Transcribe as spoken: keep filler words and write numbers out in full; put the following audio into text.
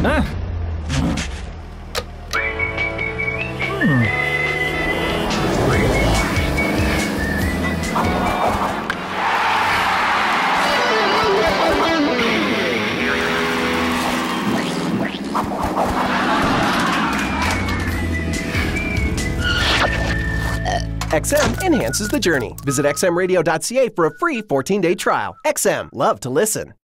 Huh? Hmm. X M enhances the journey. Visit x m radio dot c a for a free fourteen day trial. X M, love to listen.